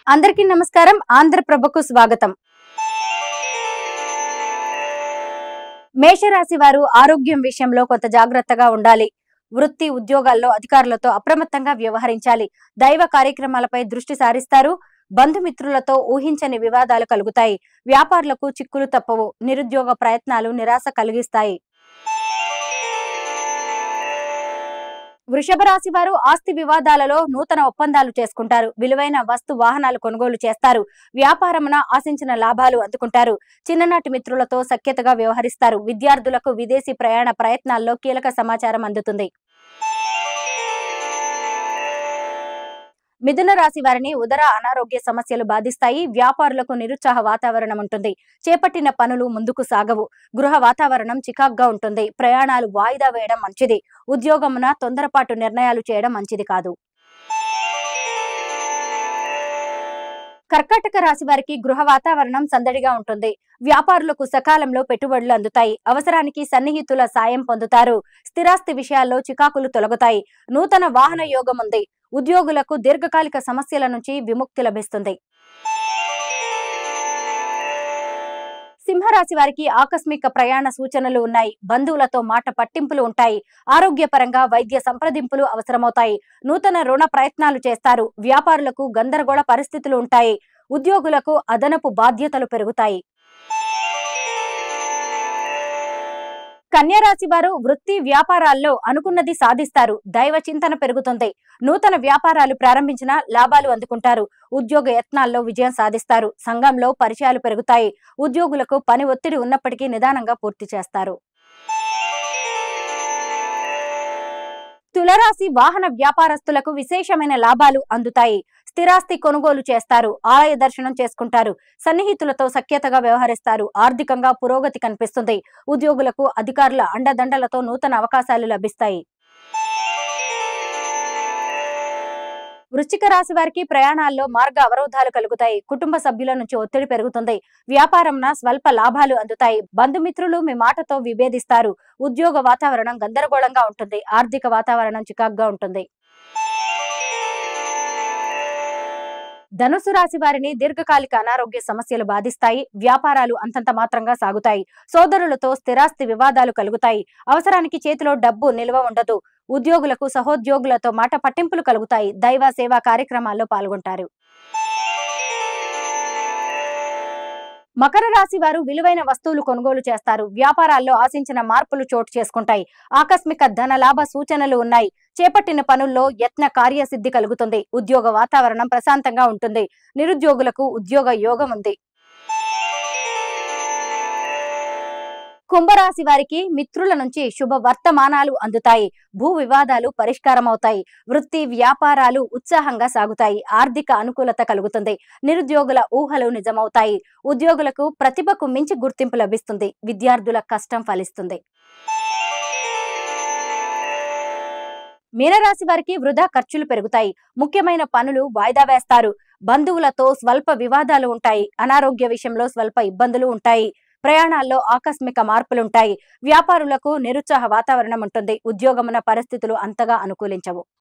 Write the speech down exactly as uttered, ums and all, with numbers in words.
అందరికీ నమస్కారం. ఆంధ్రప్రభకు స్వాగతం. మేషరాశి వారు ఆరోగ్యం విషయంలో కొంత జాగ్రత్తగా ఉండాలి. వృత్తి ఉద్యోగాల్లో అధికారులతో అప్రమత్తంగా వ్యవహరించాలి. దైవ కార్యక్రమాలపై దృష్టి సారిస్తారు. బంధుమిత్రులతో ఊహించని వివాదాలు కలుగుతాయి. వ్యాపారులకు చిక్కులు తప్పవు. నిరుద్యోగ ప్రయత్నాలు నిరాశ కలిగిస్తాయి. వృషభ రాశి వారు ఆస్తి వివాదాలలో నూతన ఒప్పందాలు చేసుకుంటారు. విలువైన వస్తు వాహనాలు కొనుగోలు చేస్తారు. వ్యాపారమున ఆశించిన లాభాలు అందుకుంటారు. చిన్ననాటి మిత్రులతో సఖ్యతగా వ్యవహరిస్తారు. విద్యార్థులకు విదేశీ ప్రయాణ ప్రయత్నాల్లో కీలక సమాచారం అందుతుంది. మిథున రాశి వారిని ఉదర అనారోగ్య సమస్యలు బాధిస్తాయి. వ్యాపారులకు నిరుత్సాహ వాతావరణం ఉంటుంది. చేపట్టిన పనులు ముందుకు సాగవు. గృహ వాతావరణం చికాగ్గా ఉంటుంది. ప్రయాణాలు వాయిదా వేయడం మంచిది. ఉద్యోగమున తొందరపాటు నిర్ణయాలు చేయడం మంచిది కాదు. కర్కాటక రాశి వారికి గృహ వాతావరణం సందడిగా ఉంటుంది. వ్యాపారులకు సకాలంలో పెట్టుబడులు అందుతాయి. అవసరానికి సన్నిహితుల సాయం పొందుతారు. స్థిరాస్తి విషయాల్లో చికాకులు తొలగుతాయి. నూతన వాహన యోగం ఉంది. ఉద్యోగులకు దీర్ఘకాలిక సమస్యల నుంచి విముక్తి లభిస్తుంది. సింహరాశి వారికి ఆకస్మిక ప్రయాణ సూచనలు ఉన్నాయి. బంధువులతో మాట పట్టింపులు ఉంటాయి. ఆరోగ్యపరంగా వైద్య సంప్రదింపులు అవసరమవుతాయి. నూతన రుణ ప్రయత్నాలు చేస్తారు. వ్యాపారులకు గందరగోళ పరిస్థితులు ఉంటాయి. ఉద్యోగులకు అదనపు బాధ్యతలు పెరుగుతాయి. కన్యా రాశి వారు వృత్తి వ్యాపారాల్లో అనుకున్నది సాధిస్తారు. దైవ చింతన పెరుగుతుంది. నూతన వ్యాపారాలు ప్రారంభించిన లాభాలు అందుకుంటారు. ఉద్యోగ యత్నాల్లో విజయం సాధిస్తారు. సంఘంలో పరిచయాలు పెరుగుతాయి. ఉద్యోగులకు పని ఒత్తిడి ఉన్నప్పటికీ నిదానంగా పూర్తి చేస్తారు. తులరాశి వాహన వ్యాపారస్తులకు విశేషమైన లాభాలు అందుతాయి. స్థిరాస్తి కొనుగోలు చేస్తారు. ఆలయ దర్శనం చేసుకుంటారు. సన్నిహితులతో సఖ్యతగా వ్యవహరిస్తారు. ఆర్థికంగా పురోగతి కనిపిస్తుంది. ఉద్యోగులకు అధికారుల అండదండలతో నూతన అవకాశాలు లభిస్తాయి. వృశ్చిక రాశి వారికి ప్రయాణాల్లో మార్గ అవరోధాలు కలుగుతాయి. కుటుంబ సభ్యుల నుంచి ఒత్తిడి పెరుగుతుంది. వ్యాపారంన స్వల్ప లాభాలు అందుతాయి. బంధుమిత్రులు మీ మాటతో విభేదిస్తారు. ఉద్యోగ వాతావరణం గందరగోళంగా ఉంటుంది. ఆర్థిక వాతావరణం చికాగ్గా ఉంటుంది. ధనుసు రాశి వారిని దీర్ఘకాలిక అనారోగ్య సమస్యలు బాధిస్తాయి. వ్యాపారాలు అంతంత మాత్రంగా సాగుతాయి. సోదరులతో స్థిరాస్తి వివాదాలు కలుగుతాయి. అవసరానికి చేతిలో డబ్బు నిల్వ ఉండదు. ఉద్యోగులకు సహోద్యోగులతో మాట పట్టింపులు కలుగుతాయి. దైవ సేవా కార్యక్రమాల్లో పాల్గొంటారు. మకర రాశి వారు విలువైన వస్తువులు కొనుగోలు చేస్తారు. వ్యాపారాల్లో ఆశించిన మార్పులు చోటు చేసుకుంటాయి. ఆకస్మిక ధన లాభ సూచనలు ఉన్నాయి. చేపట్టిన పనుల్లో యత్న కార్యసిద్ధి కలుగుతుంది. ఉద్యోగ వాతావరణం ప్రశాంతంగా ఉంటుంది. నిరుద్యోగులకు ఉద్యోగ యోగం ఉంది. కుంభరాశి వారికి మిత్రుల నుంచి శుభ వర్తమానాలు అందుతాయి. భూ వివాదాలు పరిష్కారమవుతాయి. వృత్తి వ్యాపారాలు ఉత్సాహంగా సాగుతాయి. ఆర్థిక అనుకూలత కలుగుతుంది. నిరుద్యోగుల ఊహలు నిజమవుతాయి. ఉద్యోగులకు ప్రతిభకు మించి గుర్తింపు లభిస్తుంది. విద్యార్థుల కష్టం ఫలిస్తుంది. మీనరాశి వారికి వృధా ఖర్చులు పెరుగుతాయి. ముఖ్యమైన పనులు వాయిదా వేస్తారు. బంధువులతో స్వల్ప వివాదాలు ఉంటాయి. అనారోగ్య విషయంలో స్వల్ప ఇబ్బందులు ఉంటాయి. ప్రయాణాల్లో ఆకస్మిక మార్పులుంటాయి. వ్యాపారులకు నిరుత్సాహ వాతావరణం ఉంటుంది. ఉద్యోగమున పరిస్థితులు అంతగా అనుకూలించవు.